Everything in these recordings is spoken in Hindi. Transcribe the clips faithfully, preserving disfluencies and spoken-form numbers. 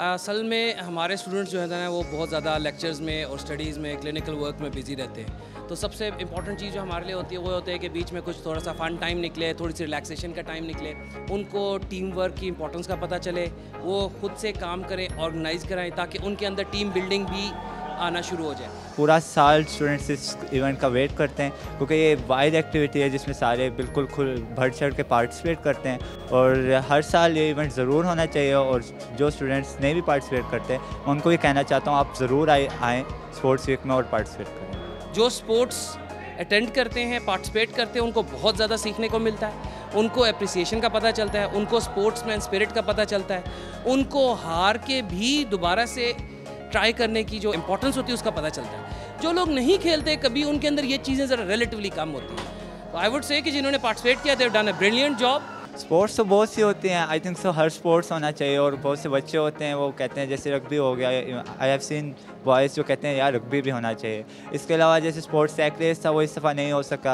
असल में हमारे स्टूडेंट्स जो है ना वो बहुत ज़्यादा लेक्चर्स में और स्टडीज़ में क्लिनिकल वर्क में बिज़ी रहते हैं। तो सबसे इंपॉर्टेंट चीज़ जो हमारे लिए होती है वो होता है कि बीच में कुछ थोड़ा सा फ़न टाइम निकले, थोड़ी सी रिलैक्सेशन का टाइम निकले, उनको टीम वर्क की इंपॉर्टेंस का पता चले, वो खुद से काम करें, ऑर्गेनाइज़ कराएं ताकि उनके अंदर टीम बिल्डिंग भी आना शुरू हो जाए। पूरा साल स्टूडेंट्स इस इवेंट का वेट करते हैं क्योंकि ये वाइड एक्टिविटी है जिसमें सारे बिल्कुल खुल बढ़ चढ़ के पार्टिसिपेट करते हैं और हर साल ये इवेंट ज़रूर होना चाहिए। और जो स्टूडेंट्स नहीं भी पार्टिसिपेट करते हैं मैं उनको भी कहना चाहता हूँ आप ज़रूर आए आएँ स्पोर्ट्स वीक में और पार्टिसिपेट करें। जो स्पोर्ट्स अटेंड करते हैं, पार्टिसिपेट करते हैं, उनको बहुत ज़्यादा सीखने को मिलता है, उनको एप्रिसिएशन का पता चलता है, उनको स्पोर्ट्समैन स्पिरिट का पता चलता है, उनको हार के भी दोबारा से ट्राई करने की जो इम्पोर्टेंस होती है उसका पता चलता है। जो लोग नहीं खेलते कभी उनके अंदर ये चीज़ें ज़रा रिलेटिवली कम होती हैं। तो आई वुड से कि जिन्होंने पार्टिसिपेट किया they have done a brilliant job. Sports तो बहुत सी होती हैं, I think so her sports होना चाहिए। और बहुत से बच्चे होते हैं वो कहते हैं जैसे रग्बी हो गया, आई हैव सीन बॉयज़ जो कहते हैं यार रग्बी भी होना चाहिए। इसके अलावा जैसे स्पोर्ट्स सैक रेस था वो इस दफ़ा नहीं हो सका।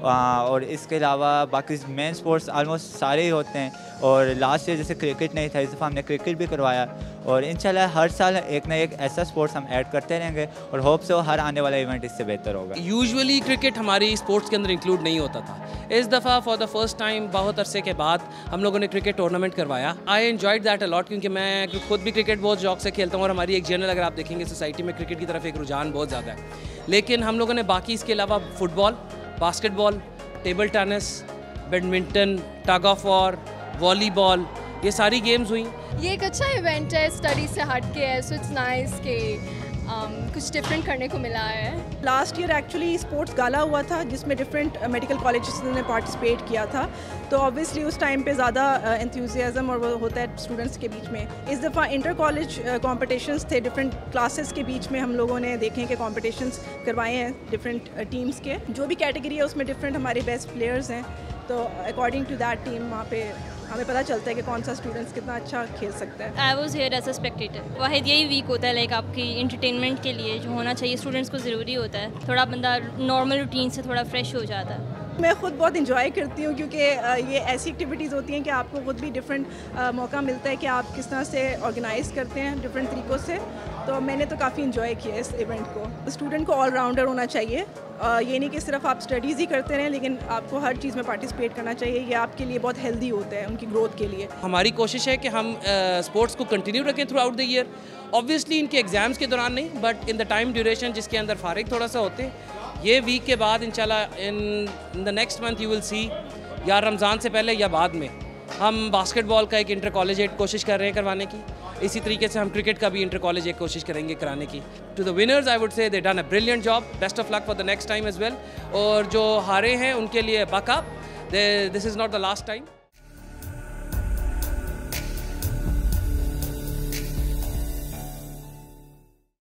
और इसके अलावा बाकी मेन स्पोर्ट्स आलमोस्ट सारे ही होते हैं। और लास्ट ईयर जैसे क्रिकेट नहीं था, इस दफ़ा हमने क्रिकेट भी करवाया। और इंशाल्लाह हर साल एक ना एक ऐसा स्पोर्ट्स हम ऐड करते रहेंगे और होप से हर आने वाला इवेंट इससे बेहतर होगा। यूजुअली क्रिकेट हमारी स्पोर्ट्स के अंदर इंक्लूड नहीं होता था। इस दफ़ा फॉर द फर्स्ट टाइम बहुत अरसे के बाद हम लोगों ने क्रिकेट टूर्नामेंट करवाया। I enjoyed that a lot क्योंकि मैं खुद भी क्रिकेट बहुत शौक से खेलता हूँ और हमारी एक जनरल अगर आप देखेंगे सोसाइटी में क्रिकेट की तरफ एक रुझान बहुत ज़्यादा है। लेकिन हम लोगों ने बाकी इसके अलावा football, basketball, table tennis, badminton, tug of war, volleyball, ये सारी गेम्स हुई। ये एक अच्छा इवेंट है, स्टडी से हट के है, सो इट्स नाइस कि um, कुछ डिफरेंट करने को मिला है। Last year actually sports gala हुआ था जिसमें डिफरेंट मेडिकल कॉलेजेस ने पार्टिसिपेट किया था। तो ऑब्वियसली उस टाइम पे ज़्यादा एंथुसियाज्म और वो होता है स्टूडेंट्स के बीच में। इस दफ़ा इंटर कॉलेज कॉम्पिटिशन्स थे, डिफरेंट क्लासेस के बीच में हम लोगों ने देखे कि कॉम्पिटिशन्स करवाए हैं डिफरेंट टीम्स के। जो भी कैटेगरी है उसमें डिफरेंट हमारे बेस्ट प्लेयर्स हैं। तो अकॉर्डिंग टू दैट टीम वहाँ पे हमें पता चलता है कि कौन सा स्टूडेंट्स कितना अच्छा खेल सकता है। I was here as a spectator. वाहिद यही वीक होता है लाइक आपकी इंटरटेनमेंट के लिए जो होना चाहिए स्टूडेंट्स को ज़रूरी होता है। थोड़ा बंदा नॉर्मल रूटीन से थोड़ा फ्रेश हो जाता है। मैं खुद बहुत इंजॉय करती हूँ क्योंकि ये ऐसी एक्टिविटीज़ होती हैं कि आपको खुद भी डिफरेंट मौका मिलता है कि आप किस तरह से ऑर्गेनाइज़ करते हैं डिफरेंट तरीक़ों से। तो मैंने तो काफ़ी इंजॉय किया इस इवेंट को। स्टूडेंट को ऑलराउंडर होना चाहिए, ये नहीं कि सिर्फ आप स्टडीज़ ही करते रहें लेकिन आपको हर चीज़ में पार्टिसिपेट करना चाहिए। ये आपके लिए बहुत हेल्दी होता है उनकी ग्रोथ के लिए। हमारी कोशिश है कि हम स्पोर्ट्स को कंटिन्यू रखें throughout the year. Obviously इनके एग्ज़ाम्स के दौरान नहीं, but in the time duration जिसके अंदर फारिग थोड़ा सा होते हैं। ये वीक के बाद इंशाल्लाह in the next month you will see, या रमज़ान से पहले या बाद में, हम बास्केटबॉल का एक इंटर कॉलेज एक कोशिश कर रहे हैं करवाने की। इसी तरीके से हम क्रिकेट का भी इंटर कॉलेज एक कोशिश करेंगे कराने की। To the winners I would say they done a brilliant job, best of luck for the next time as well. और जो हारे हैं उनके लिए buck up, this is not the last time.